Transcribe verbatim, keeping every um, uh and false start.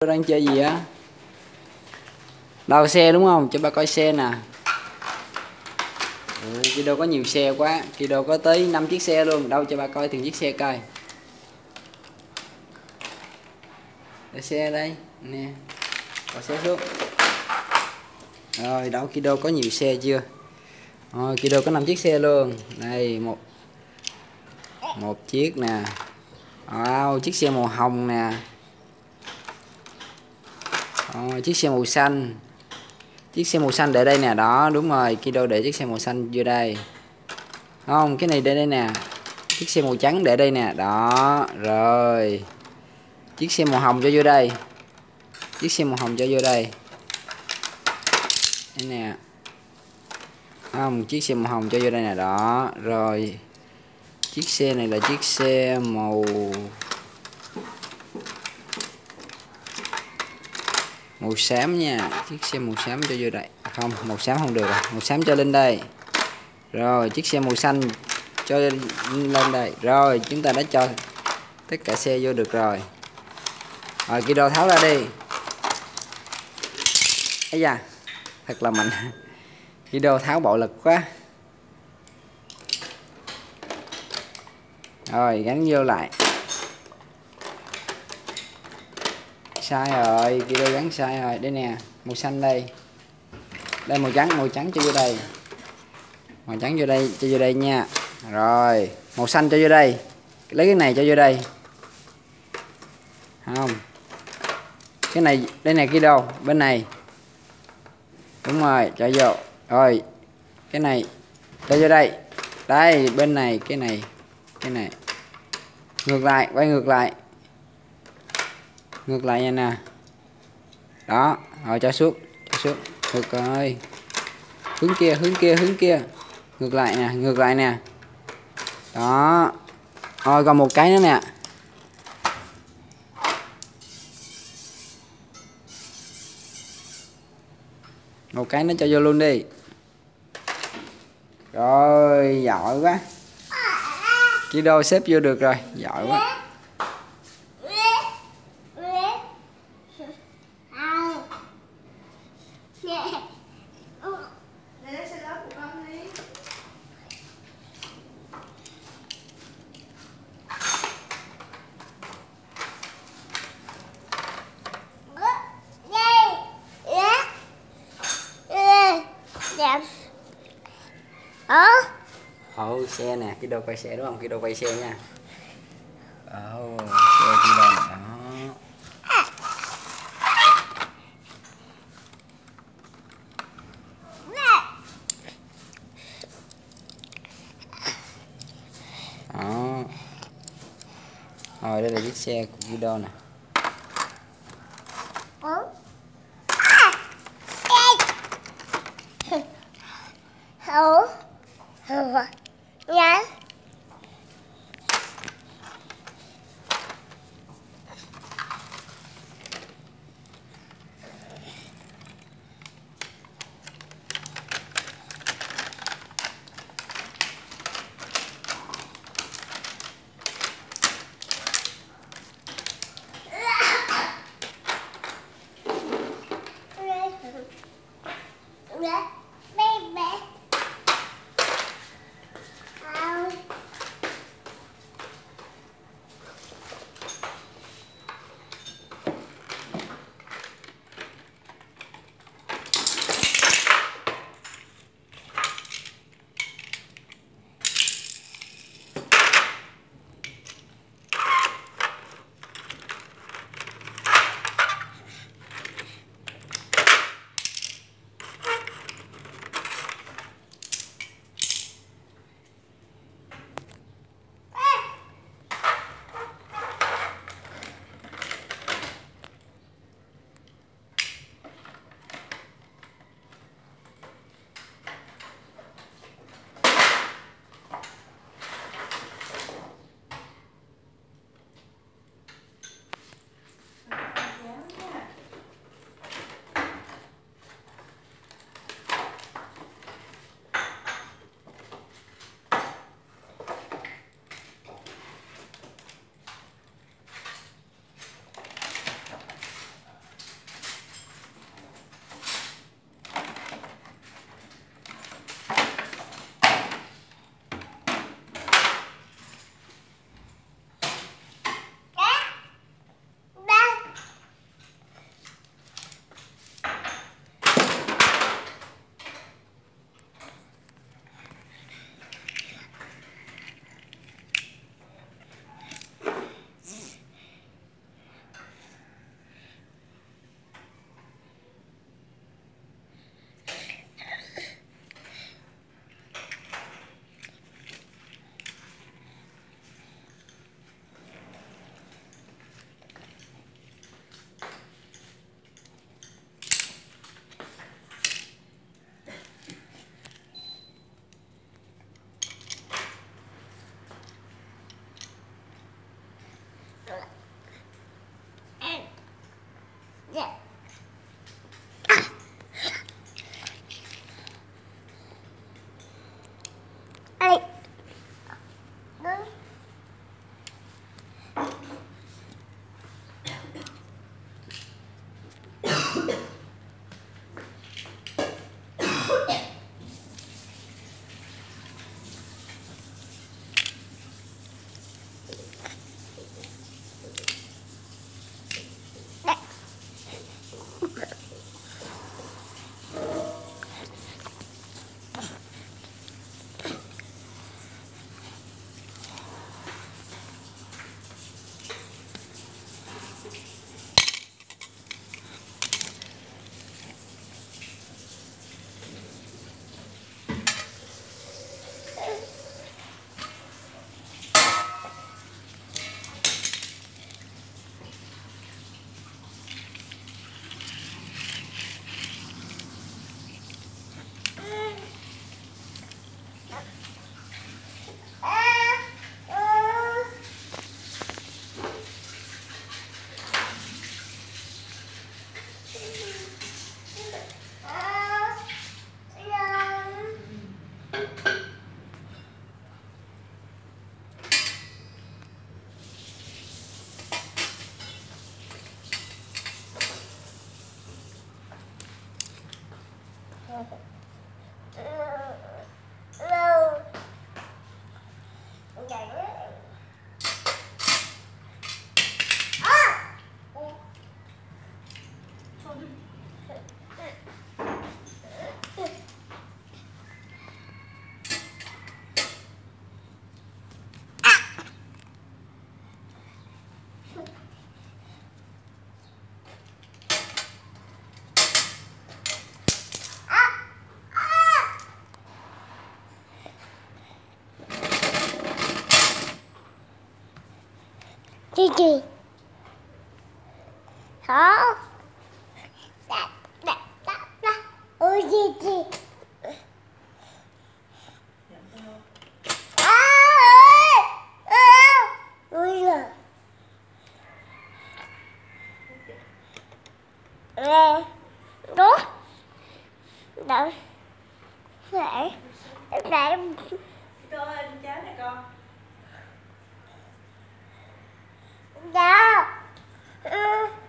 Đang chơi gì á? Đào xe đúng không? Cho ba coi xe nè. Ừ, Kido có nhiều xe quá. Kido có tới năm chiếc xe luôn. Đâu cho ba coi từng chiếc xe coi. Để xe đây nè. Bỏ xe xuống. Rồi đâu Kido có nhiều xe chưa? Rồi Kido có năm chiếc xe luôn. Đây một một chiếc nè. Wow, chiếc xe màu hồng nè. Rồi, chiếc xe màu xanh. Chiếc xe màu xanh để đây nè. Đó đúng rồi, Kido để chiếc xe màu xanh vô đây. Không, cái này để đây nè. Chiếc xe màu trắng để đây nè. Đó, rồi. Chiếc xe màu hồng cho vô đây. Chiếc xe màu hồng cho vô đây. Đây nè. Không, chiếc xe màu hồng cho vô đây nè. Đó, rồi. Chiếc xe này là chiếc xe màu màu xám nha. Chiếc xe màu xám cho vô đây. Không, màu xám không được rồi. Màu xám cho lên đây. Rồi, chiếc xe màu xanh cho lên đây. Rồi, chúng ta đã cho tất cả xe vô được rồi. Rồi, Kido tháo ra đi. Ây da, thật là mạnh. Kido tháo bạo lực quá. Rồi, gắn vô lại. Sai rồi, Kido gắn sai rồi. Đây nè, màu xanh đây. Đây màu trắng, màu trắng cho vô đây. Màu trắng vô đây, cho vô đây nha. Rồi, màu xanh cho vô đây. Lấy cái này cho vô đây. Không. Cái này, đây này Kido, bên này. Đúng rồi, cho vô. Rồi, cái này cho vô đây. Đây, bên này, cái này. Cái này. Ngược lại, quay ngược lại. Ngược lại nha nè. Đó, rồi cho xuống, cho xuống. Ngược rồi. Hướng kia, hướng kia, hướng kia. Ngược lại nè, ngược lại nè. Đó. Rồi còn một cái nữa nè. Một cái nó cho vô luôn đi. Rồi, giỏi quá. Kido xếp vô được rồi, giỏi quá. Ờ Ồ, xe nè, Kido quay xe đúng không? Kido quay xe nha. Ồ, xe Kido nè. Đó. Đó. Rồi đây là chiếc xe của Kido nè. Hổ Hổ Nhá. Baby. Dạ. Ai. Đứng. Gì gì? Hả? Đạp, đạp, đạp, đạp. Ôi gì gì? À, à, ôi giời. Nè, đó. Đợi. Để. Để. Con ơi, con cháu nè con. Dạ. Ừ.